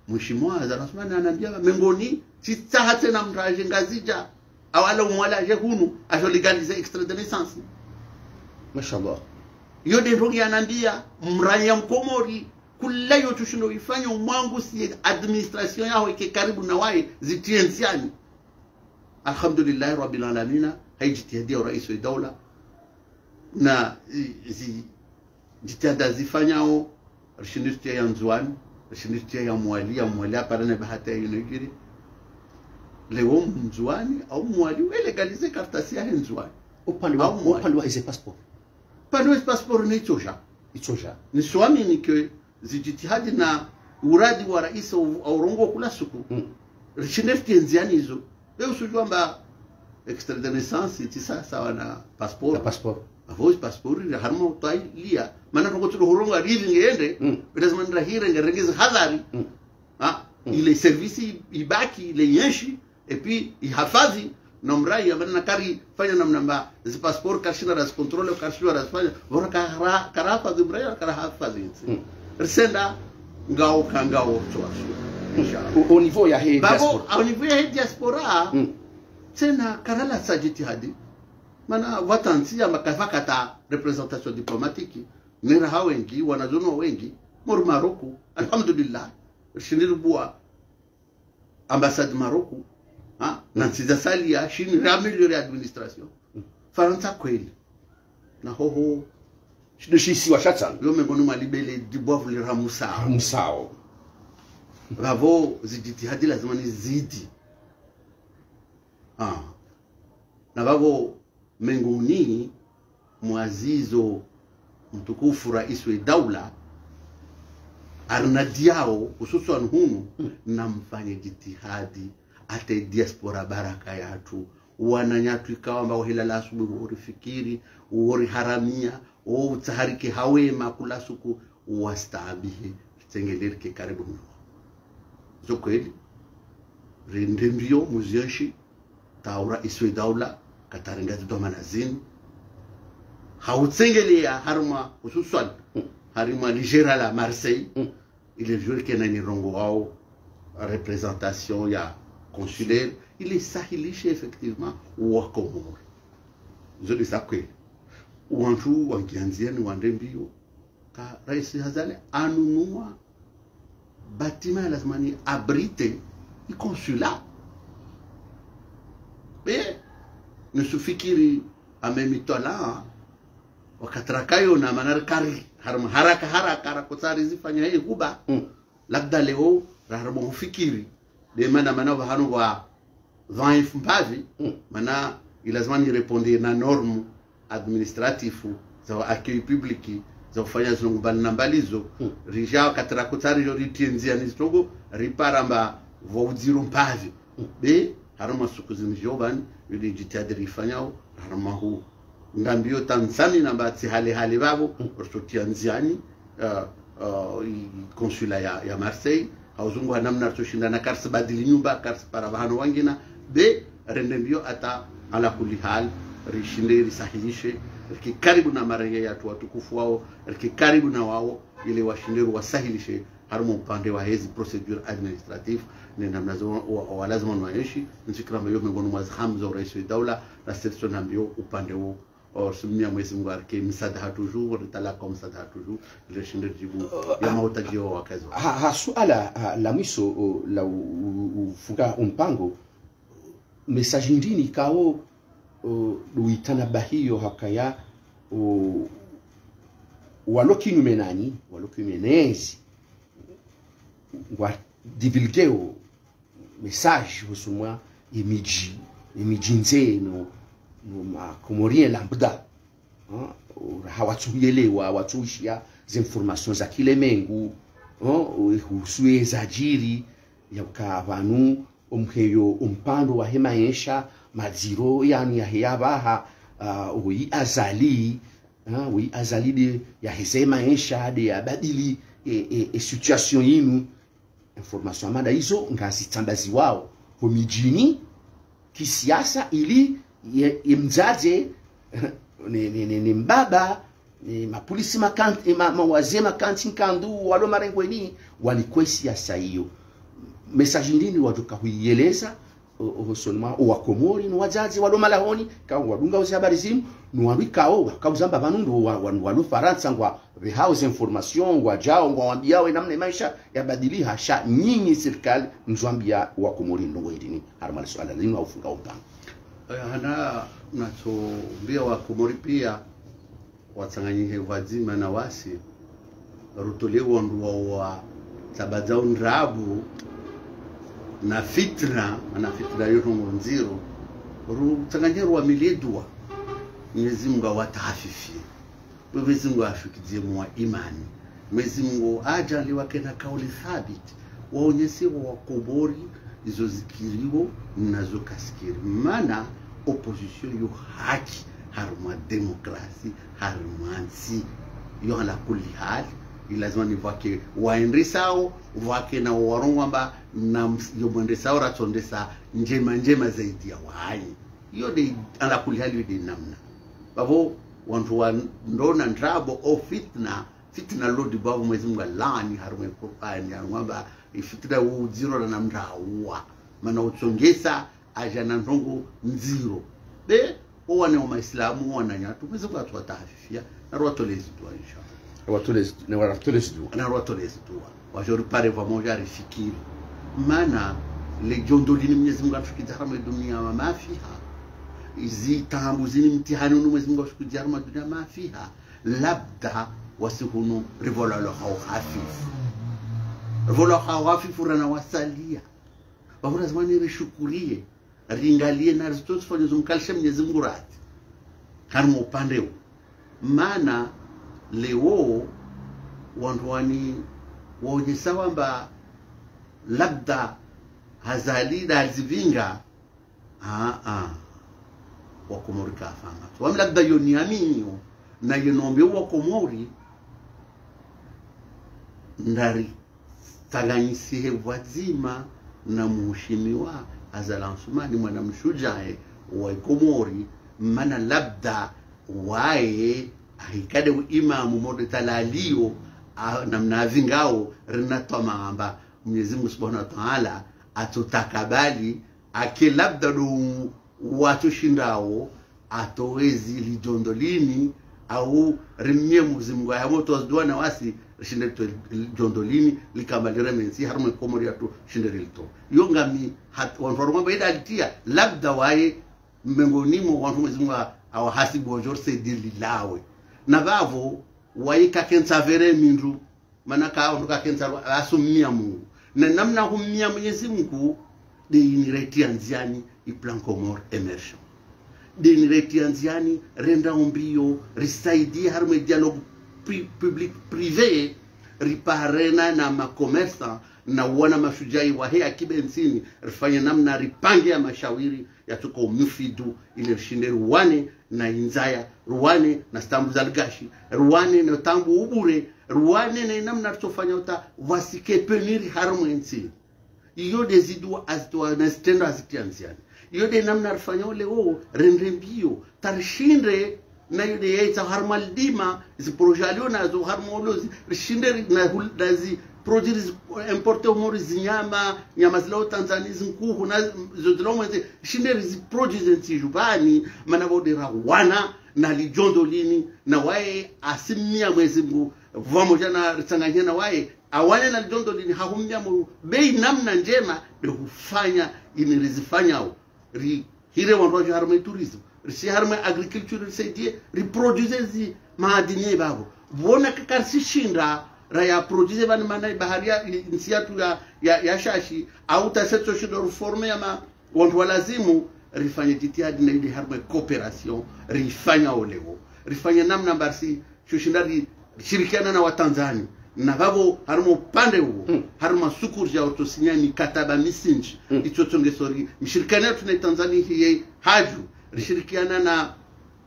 mheshimiwa Azarasmani anambia mengoni sitaha tena mraje ngazija awala umwala je hunu ajoligalize extrait de naissance. Mashallah. Yode ndogi anambia mranya mkomori kula yo tushindo ifanya umwangu si administration yao ike karibu na wae zitienziani. Alhamdulillah rabbil alamin haijitihadi ya rais wa dawla na jitihada zifanyao rishindistia ya Nzwani rishindistia ya mwali aparane bahata ya Nigeria leo Nzwani au mwali ulegalize kartasi ya Nzwani upande wa hizo passport pano passport ni itosha ni swami ni ke zijitihadi na uradi wa rais au rongo kula suku rishindistia nziani hizo leo usijua mba extrait de naissance itisa sawa na passport avozi passport ya harmo tailia maana tungotulo huronga rivi ngende lazima ndirahire ngerengeze hadhari ile service ibaki ile yeshi et puis ihafadhi na mrai ya maana kari fanya namna mba zi passport kashina ras control kashina ras fanya bora karafa dhimrai karahafadhi resenda ngao kangao inshallah au niveau ya hii diaspora au niveau ya hii diaspora tena karala sajitihadi mana watansi ya makafakata representation diplomatique nira hawengi wanazono wengi mor Maroko alhamdulillah shindiru bua ambassade Maroko na nsiza salia shini rameliore administration Faransa kweli na hoho shisi wa shatsan yo mengoni malibele dibovu le ramusao bravo zijitihadi lazima ni zidi na babo mengoni muazizo mtukufu rais wa dawla arnadiao hususan hunu na mfanye jitihadi ate diaspora baraka yatu wananyatu ikawa mbao hilala asubuhi urifikiri uri haramia utahariki hawema kula suku wastaabihi tengelirke karibu mno zo kweli rendembio muziashi taura iswe dawla katarenga domanazin hautsengelea harma hususan harima Nigeria la Marseille il est joué qu'il y a une rongo représentation ya consulaire il est sahilishe effectivement wa Komoro je dis ça que wantu wangianzieni wandembio ka rais Hazale anunua batima lazima ni abrite i consulat mais nusufikiri amemitola wakatrakayo na manarkari haraka kutari zifanya hii kuba labda leo raharamu hufikiri de mana bahanu wa dhaif mbavi mana ilazima ni répondre na norme administratifu za accueil public za kufanya zungubali na mbalizo rija katrakutari yo ritienzia ni strogo riparamba vaudziro mbavi be harama sukuzini joban yuli jitihadi rifanyao harama hu ngambio tansani na bati hali babo ortotia nziani consulat ya Marseille hauzungu namna tushinda na karsi badili nyumba karsi para bahano wangina be rendembio ata ala kulli hal rishinde risahihishe karibu na marenge ya watukufu wao karibu na wao ili washinderu wasahilishe harmo upande wa hizi procedure administrative ni namna wa lazima waishi nchikira mayo miongoni mwa hamza rais wa dawla na sisi nambio upande wao sumia mwezi Mungu arke msada toujours talaka msada toujours ile shinde jibu ya mahutajio wakazo suala la mwisho la ufunga mpango message ndini kao duitana bahio hakaya walokinumenani walokimenezi wa divulgeo message husumwa imiji nzeno makomorie lambda hawatuelewa watuishia information za kile mengu husuye zajiri yakavanu umheyo umpando wa hemaisha maziro yani ya yabaha ui azali de ya hesema maisha de ya badili situation yinu information mada hizo ngazitambazi wao homijini kisiasa ili imzaje ni mbaba ni mapolisi makanti mawazee makanti kandu walo marengweni walikwesi siasa hiyo message ndini waduka huieleza hosonma wa Komori no wazazi walo malahoni ka wadunga uzi habari zimu no wabikao kauzamba banundu walo Faransa ngwa the house information ngwa jao ngwa wambiao namna maisha yabadili hasha nyinyi serikali mzwambia wa Komori ndo ndini harmala swala lino aufunga upanga hana nachombia wa Komori pia watsanganyike wazima na wasi rutolewa ndo wa sabazao ndrabu na fitna yoto nziro rutsanganyiro wa miledwa Mwenyezi Mungu awatahafifie Mwenyezi Mungu ashukizie mwa imani Mwenyezi Mungu ajali wake na kauli thabiti waonyeshe wa Komori izo zikiriwo nazo kasikiri maana opposition yo haki harma demokrasi harma nsi yo ala kulli hali lazima ni wake waendesao wake na warongwamba na yomwendesao ratondesa njema zaidi ya wahani hiyo de ala kulli hali de namna babo wantu wa ndona ndrabo o fitna lodi babo Mwenyezi Mungu lani harma Qur'ani harma ifitira uziro na mrawa maana utsongesa ajana ndongo nziro be wane wa Maislamu wananyatu Mwenyezi Mungu atawatahafifia na rwatolezi tu inshallah rwatolezi tu wajori pare pamoja rifikiri maana le jondolini Mwenyezi Mungu atufikiza harama dunia wa mafiha izi tahambu zini mtihani Mwenyezi Mungu atufikiza harama dunia mafiha labda wasihunu rivola lo hafifu Vola hawafifu rana wasalia Wahura zamani rishukurie Ringalie na ristosi fanya zumkalisha Mwenyezi Mungu rati Karmu upandeo Mana leo Wantuwani waonyesa wamba labda hazalida alzivinga Wakomori kafanga Wami labda yoniaminyo na yonombe Wakomori ndari taganyisihe wazima na muheshimiwa Azalansumani mwana mshujae wa Komori mana labda wae ahikade imamu mode talalio na mnavingao rinatwa maamba Mwenyezi Mungu Subhanahu wa Ta'ala atutakabali ake labda do watu shindao atowezi lijondolini au rimye Mwenyezi Mungu ya moto azduwa na wasi shinde jondolini likamalira mensi harmo Komori atu shinde rilto yongami wanfaruma baida alitia labda wae mbongonimo wantu Mwenyezi Mungu awahasibu wajor sedili lawe na bavo wae kakensa vere mindu manaka wantu kakensa asumia Mungu na namna humia Mwenyezi Mungu de inireti anziani iplan Komor emersion de inireti anziani renda umbio risaidi harmo dialogue public privé riparena na makomersa na wana mashujai wa hea kibensini rifanya namna ripange ya mashawiri ya tuko mufidu ile shinde ruwane na inzaya ruwane na stambu zalgashi ruwane na tambu ubure ruwane na namna tutofanya uta wasike peniri harmwensi iyo dezidua azitoa na stendo azitianziani iyo de namna rifanya ule rendembio tarishinde na yude yaita harmaldima zi projalio na zo harmolozi rishinde na zi produits importe umori zinyama nyama zilao Tanzania zinkuhu na zo zilao mwenze shinde zi produits ntijubani mana vodera wana na lijondolini na wae asimia Mwenyezi Mungu vamoja na ritanganya na wae awane na lijondolini hahumia Mungu bei namna njema de hufanya inirizifanyao hire wanrojo harme tourism si harme agriculture risaidie reproduce zi maadini babo bona kakarsi shinda raya produce bani mana baharia nsiatu ya shashi au taseto shindo reforme ya wantu walazimu rifanye jitihadi na ile harme cooperation rifanya olewo rifanya namna barsi shushindari shirikiana na Watanzania na babo harmo pande huo harma sukuru ya otosinyani kataba misinji itotonge sori mshirikana yetu na Tanzania hii haju rishirikiana na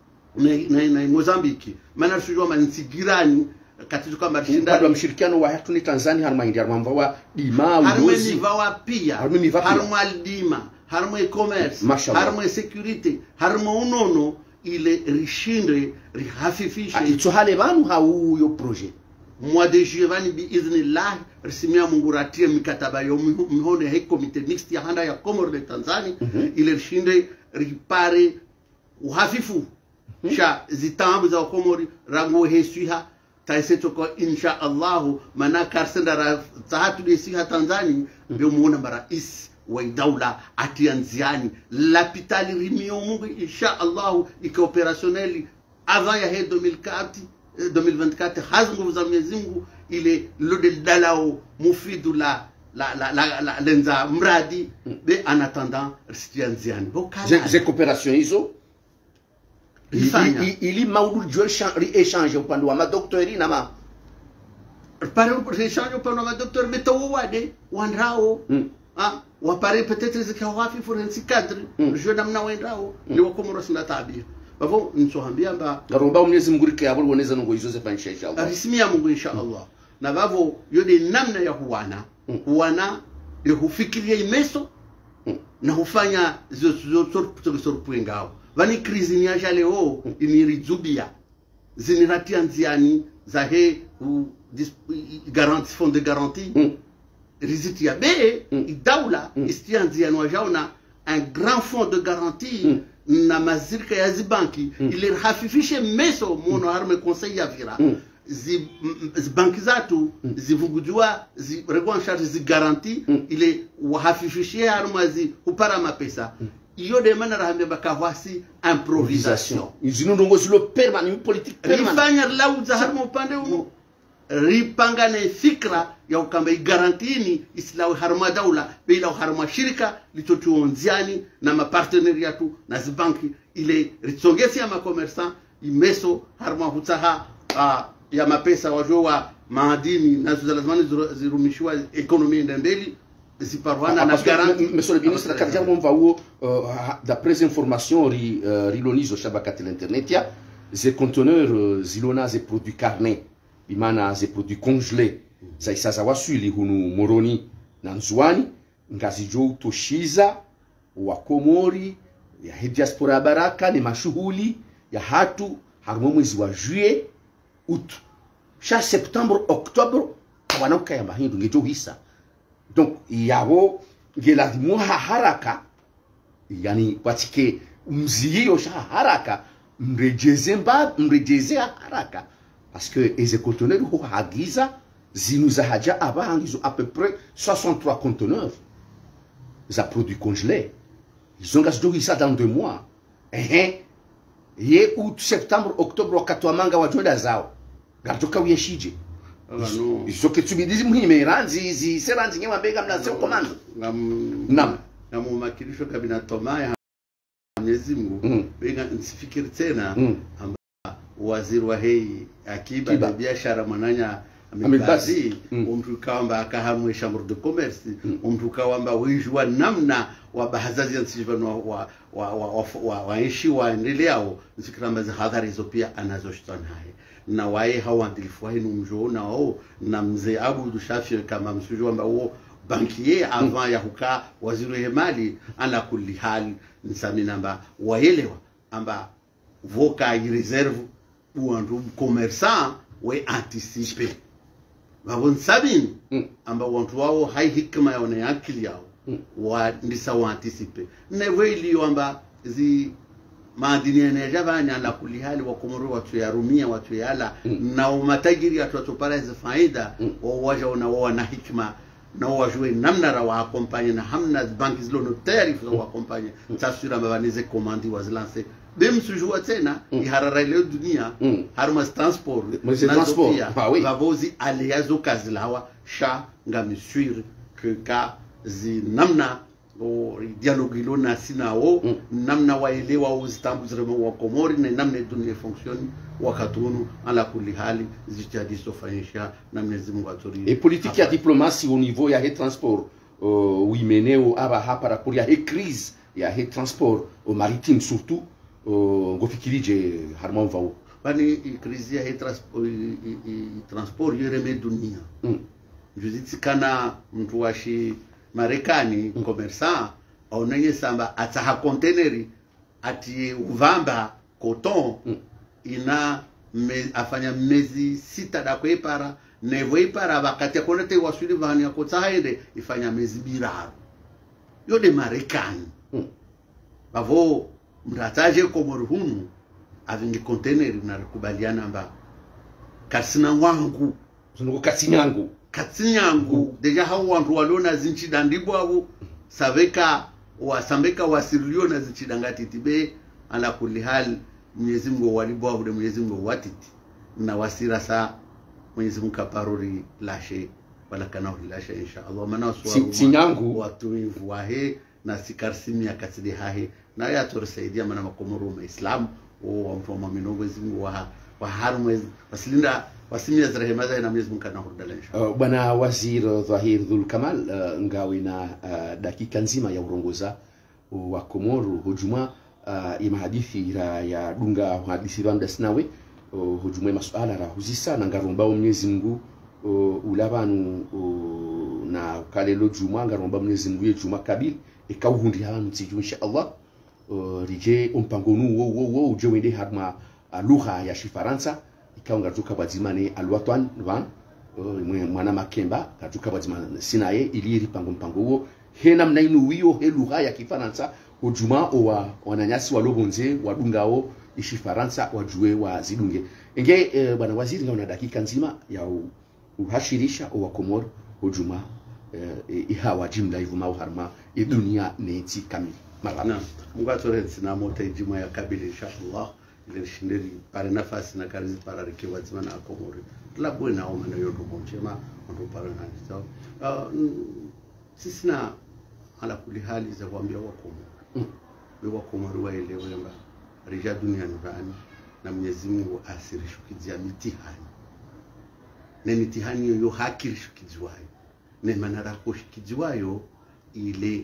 Mozambiki maana tujua mansigirani katika kama shinda wa mshirikiano wa hatu ni Tanzania harma india harma wa dima ulozi harma pia harma dima harma e-commerce harma security harma unono ile rishinde rihafifishe ito hale banu hauyo projet mwa de juevani bi iznillah risimia munguratie mikataba yo mihone he komite mixed ya handa ya Komoro de Tanzania ile rishinde ripare uhafifu sha zitambu za Komori rango he suiha taiseto ko insha Allah mana karsenda ra tahatu de siha Tanzania be muona marais wa daula atianziani l'hôpital rimio mungu insha Allah iko opérationnel avant ya 2024 hazungu za Mwenyezi Mungu ile lodel dalao mufidu la lenza mradi be en attendant atianziani bokala ze coopération hizo ili maudul jol échange upande wa madoktori na ma pare échange upande wa madoktori betowo wade wanrao wapare peut-être zikawafi forensic cadre je namna wendrao ni wakomoro sina tabia bavo nsohambia mba garomba Mwenyezi Mungu rike abo boneza ngo izo ze panisha inshallah risimia Mungu inshallah na bavo yode namna ya huwana ile hufikiria imeso na hufanya zo sorpwengao vani krizi ni aja leo inirizubia ziniratia nziani za he garantie fond de garantie riziti ya be idaula istia nziani wajaona un grand fond de garantie na mazirika ya zibanki ili hafifishe meso mono harme conseil ya vira banki zatu zivugujua regwan charge zi garantie ile wahafifishie harmazi upara mapesa iyo de mana rahambe bakawasi improvisation izino ndongo silo permanent politique permanent rifanya lauza harmo upande uno ripangane fikra ya ukamba igarantini islawi harma daula bila harma shirika litotuonziani na maparteneriatu na zibanki ile ritsongesi ya makomersan imeso harma hutaha ya mapesa wajowa maadini na lazimani zirumishwa ekonomi ndembeli ziparwana na garanti. Monsieur le ministre, d'après les informations rilonizo shabakati l'internet ya ces conteneurs zilona ze produits carnés imana ze produits congelés za isaza wasuli hunu Moroni na Nzwani ngazijo toshiza wa Komori ya diaspora ya Baraka ni mashughuli ya hatu harimo mwezi wa juillet août cha septembre octobre wanauka ya mahindu ngejo hisa donc yabo ngela muha haraka yani watike mziyo sha haraka mrejeze haraka parce que les conteneurs ho hagiza zinuza haja abangizo à peu près 63 conteneurs za produits congelés ils ont gazdo ça dans 2 mois ye août septembre octobre wakati wa manga wajoda zao gatoka uyeshije izo ketubidizi muhime ranzi seranzi ngewa bega mnasema komando nam mumakilisho kabina tomaya Mwenyezi Mungu bega nsifikiri tena waziri wa hei akiba na biashara mananya amebasi mtu kamba akahamwe chambre de commerce mtu kamba wijua namna wa bahazazi nsivano waishi waendeleao nsikiramba za hadhari hizo pia anazoshitana hai na wae hawandilifu wae numjona wao na mzee Abu Shafi kama msujua ambao bankier avant ya huka waziri wa mali ala kulli hali nsamina amba waelewa amba voka reserve ou commerçant we anticiper wabon sabini amba watu wao hai hikma yaone akili yao wa ndisa wa anticiper ne weli amba zi maadini ya javanya la kulihali wa Komoro watu ya rumia watu ya ala na umatajiri watu para za faida waja na hikma na wajue namna ra wa accompagner na hamna banki zilo no tarif wa accompagner tasura mabanize commandi wazilance bem sujua tena iharara ile dunia harma transport bavozi aliazo kazilawa sha ngamisure que ka zi namna o dialogue ilo na sinao namna waelewa uzitambu ziremo wa Komori na namna dunia function wakatunu ala kulli hali zijadi sofanyisha na Mwenyezi Mungu atori et politique ya diplomatie au niveau ya transport uimeneo aba hapa rapport ya crise ya transport au maritime surtout ngofikirije harmon vao bani crise ya transport yereme dunia juziti kana mtu washi Marekani commerçant onanye samba ataha containeri ati uvamba coton ina afanya mezi 6 da kuepara nevoi para wakati akonete wasuli vani ya kotsaende ifanya miezi biraro yode Marekani bavo mrataje Komoro hunu avingi container na kubaliana mba kasina wangu zungu katsinyangu deja hao wantu walona zinchida ndibwa abo sambeka wasirilio na zinchida ngatiti be ala kulli hal Mwenyezi Mungu walibwa abo Mwenyezi Mungu watiti na wasira sa Mwenyezi Mungu kaparori lashe wala kana lashe inshallah mana sinyangu watu wivu wahe na sikarsimia katsidi hahe na ya torsaidia mana makomoro Islam wa mtu wa muamini Mwenyezi Mungu wa harmwe wasilinda wasimia rehema za na Mwenyezi Mungu kana hurdala inshallah. Bwana Waziri Dhahir Dhul Kamal ngawi na dakika nzima ya urongoza wa Komoro hujuma ima hadithi ya dunga hadithi banda sinawe hujuma masuala ra huzisa na ngaromba Mwenyezi Mungu ulabanu na kale lo juma ngaromba Mwenyezi Mungu yejuma kabil ikawundi hanu tsiju inshallah rije umpangonu wo ujewende hadma lugha ya Shifaransa ikawa ngatuka bazimane alwatwan van mwana makemba ngatuka bazimane sinaye ili ripango mpango wo hena mnainu wiyo he lugha ya Kifaransa ujuma wa wananyasi walobonze wadungao Shifaransa wajue wa zidunge enge bwana waziri ngaona dakika nzima ya uhashirisha wa Komoro ujuma ihawa jimla ivuma harma dunia neti kamili marana mungatore tsinamo tejima ya kabili inshallah ile shindiri pare nafasi na karizi para rikiwa zimana Komoro labwe na oma na yodo mchema ndo para na so sisi na ala kuli hali za kuambia wa Komoro wa Komoro waelewe kwamba rija dunia ndani na Mwenyezi Mungu asirishukizia mitihani na mitihani yo hakirishukizwayo ne manara kushikizwayo ile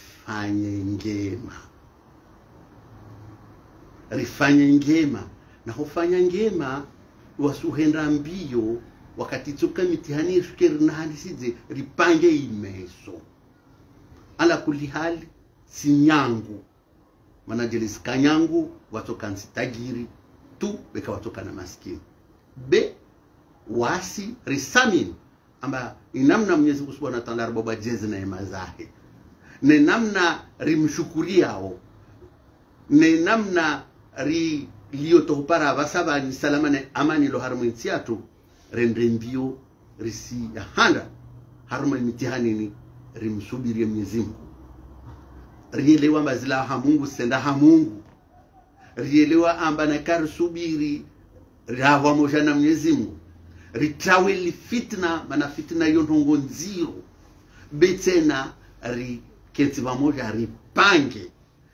rifanye ngema na hufanya ngema wasuhenda mbio wakati tsoka mitihani ishukeri na halisize ripange imeso ala kulli hali sinyangu manajelis kanyangu watoka nsitagiri tu beka watoka na maskini be wasi risamin amba inamna Mwenyezi Mungu Subhanahu wa Ta'ala baba jezi na imazahe ne namna rimshukuriao ne namna liotopara basaba ni salama na amani lo harmonisiatu rendembio risi ya handa harmoni mitihani ni rimsubiri Mwenyezi Mungu rielewa mazila ha Mungu senda ha Mungu rielewa amba na karsubiri rawa moja na Mwenyezi Mungu ritaweli fitna mana fitna yontongo nziro betena kenti pamoja ripange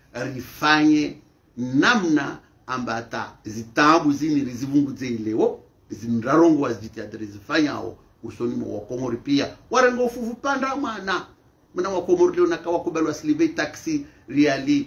rifanye namna ambata zitabu zini rizivunguze ileo zinrarongo wazijitihada rizifanyao usoni mwa Komoro pia warengo fufu panda mwana wa Komoro leo nakawa kubalwa silibe taxi riali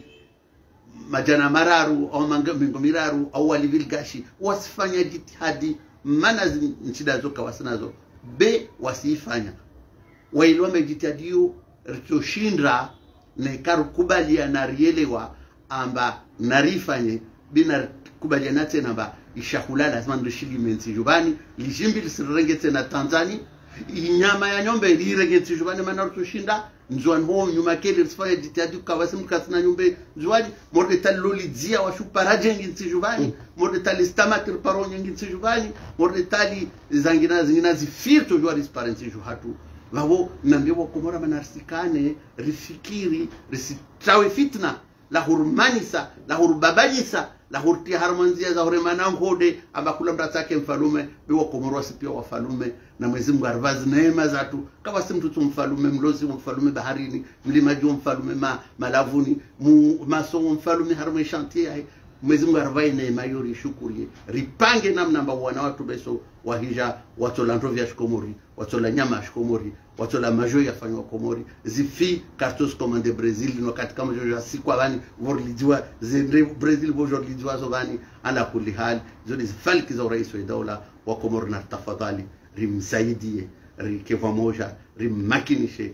majana mararu au mingo miraru au walivilgashi wasifanya jitihadi mana nchida zoka wasinazo be wasifanya wailwa mejitadio ritoshindra ne karukubalia na rielewa amba narifanye bina kubalia nate namba ishahula lazima ndishili mensi jubani lijimbi lisirengete na Tanzania inyama ya nyombe lirengete jubani mana rutoshinda nzwan ho nyuma kele risifanya jitihadi kawasimu kasina nyombe zwadi morde taloli dzia washuparaje nginsi jubani morde tali stamatir paronye nginsi jubani morde tali zingina zifirto jwari sparensi juhatu wao nambiwa Komoro manarsikane rifikiri risitawe fitna la hurmanisa la hurbabanyisa la hurti harmanzia za huremana ngode abakula mtatake mfalume biwa Komoro wasipia wafalume na Mwenyezi Mungu arvazi neema zatu kama si mtu mfalume mlozi mfalume baharini mlima juu mfalume malavuni maso mfalume harma chantier Mwenyezi Mungu arvai neema yori shukurie ripange namna ambao wana watu beso wahija watola ndovya shikomori watola nyama shikomori watola majo yafanywa Komori zifi cartos commande Brazil no katika majo ya siku abani vorlijwa zendre Brazil vorlijwa zobani ala kulli hal zoni falki za rais wa dola wa Komoro na tafadhali rimsaidie rikewa moja rimakinishe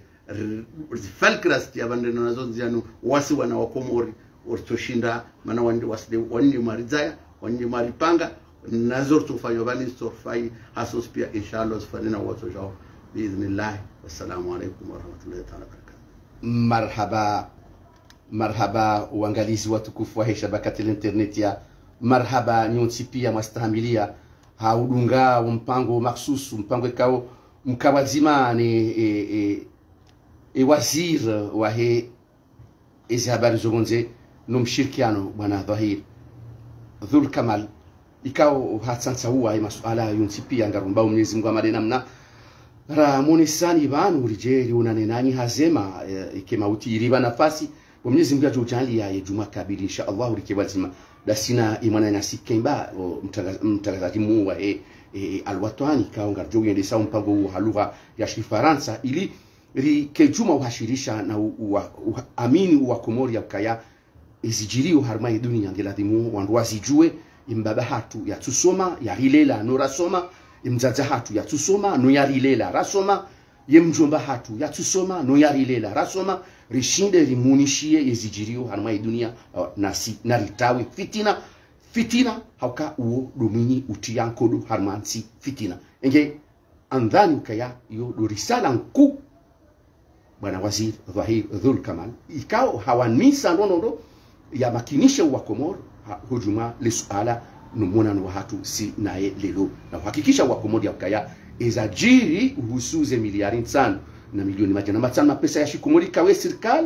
falki rasti abande nazo nzianu wasi wana wa Komori ortoshinda mana wandi wasde wani marizaya wani maripanga نزرت فيوبالي صرفي حسوس بيا إن شاء الله سفرنا وتجاو بإذن الله. والسلام عليكم ورحمة الله تعالى وبركاته. Marhaba uangalizi watukufu wa shabakati internet ya marhaba nyonsi pia mastahamilia haudunga mpango maksusu mpango kao mkawazima ni wazir wa hizi habari zogonze no mshirikiano bwana Dhahir Dhul Kamal ikao hatsansa huwa masuala yonsi pia ngarumba Mwenyezi Mungu amade namna ramonisani banu rijeri unanenani hazema ikemauti iriba nafasi Mwenyezi Mungu ajojali ya Juma kabili insha Allah ulikewazima dasina imana na sikemba mtangazaji mu wa alwatani kaonga jogende sa mpango wa lugha ya Kifaransa ili kejuma uhashirisha na amini wa Komori ya kaya ezijiriyo harma dunia ngeladimu wandu wazijue imbaba hatu ya tusoma ya rilela no rasoma imzaza hatu ya tusoma no ya rilela rasoma yemjomba hatu ya tusoma no ya rilela rasoma rishinde rimunishie ezijiriyo harma dunia na ritawe fitina hauka uo domini utiyankodo harmansi fitina enge andhani kaya yo do risala nku bwana waziri Dhahir Dhul Kamal ikao hawanisa ndonondo ya makinisha wa Komoro hujuma lisuala numona wa hatu si nae lelo na uhakikisha wa Komoro ya kaya ezajiri uhusuze miliari nsano na milioni majana matano pesa ya shikumuri kawe serikali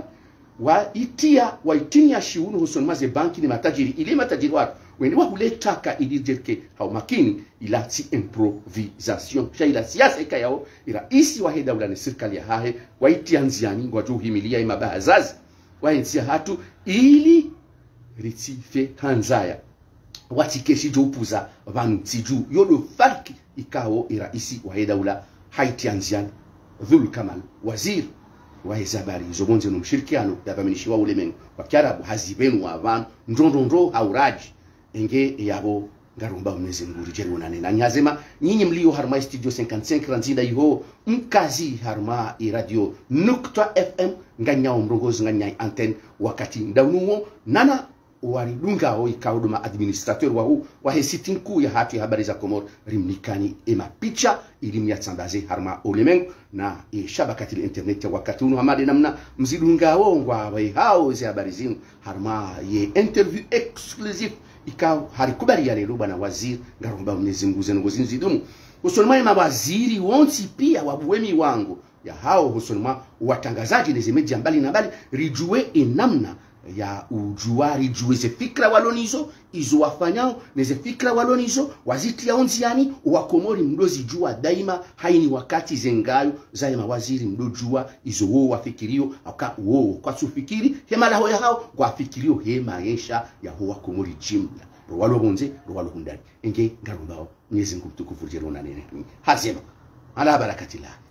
waitinia shiunu huson maze banki ni matajiri ile matajiri watu wende wahuletaka idirke hau makini ila si improvisation ila siasa ikayao ila isi waheda ula ni serikali ya hahe waitia nziani wajuu himilia imabahazazi wahensia hatu ili ritife hanzaya watikeshi jopuza vanu tiju yodo farki ikao ila isi waheda ula haitia nziani Dhul Kamal waziri wa habari zogonze no mshirikiano yabaminishiwa ulemengu wa Kiarabu hazibenu wa van ndondondro auraji enge yabo ngarumba Mwenyezi Mungu rijeri na nyazema nyinyi mlio harma studio 55 ranzinda iho mkazi harma radio Nukta FM nganyao mrongozi nganyai antenne wakati ndaunuo nana waridunga o ikauduma administrateur wa hesitin ku ya hatu ya habari za Komoro rimnikani picha ilimyatsambaze harma ulemengu na shabakati internet ya wakati unu hamade namna mzidunga wongwa wa hao za habari zinu harma ye interview exclusive ikao harikubali ya lelo bwana waziri ngaromba Mwenyezi Mungu zenu zidumu usonima mawaziri wonsi pia wabuwemi wangu ya hao usonima watangazaji neze media mbali na mbali rijue inamna ya ujuari juweze fikra walonizo izo wafanyao neze fikra walonizo waziti ya onziani wakomori mdozi jua daima haini wakati zengayo za mawaziri mdojua izo wo wafikirio aka wo kwa sufikiri hema la hoya hao kwa fikirio hema yesha ya ho wakomori jimla rwalo bonze rwalo hundani enge ngarumbao Mwenyezi Mungu tukufu jero na nene hazema ala barakatila